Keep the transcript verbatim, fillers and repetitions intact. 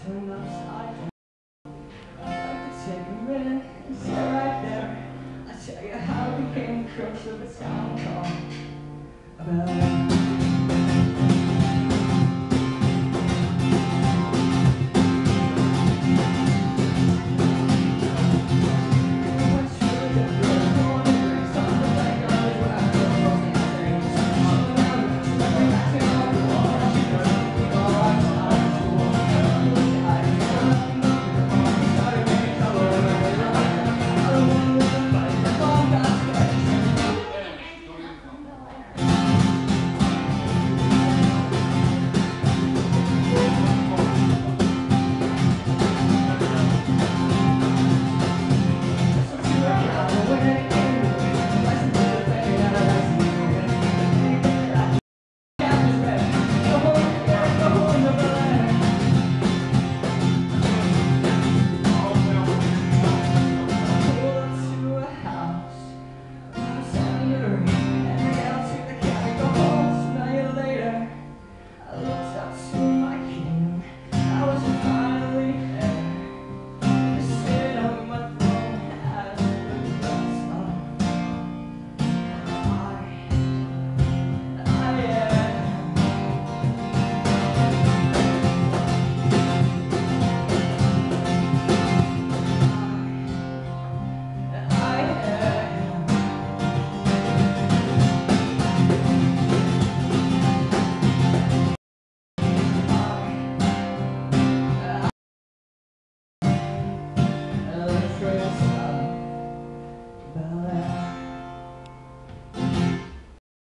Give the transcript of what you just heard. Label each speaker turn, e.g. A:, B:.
A: turned upside down. I'd like to take a minute and sit right there. I'll tell you how I became the crooks of a town called Bel-Air.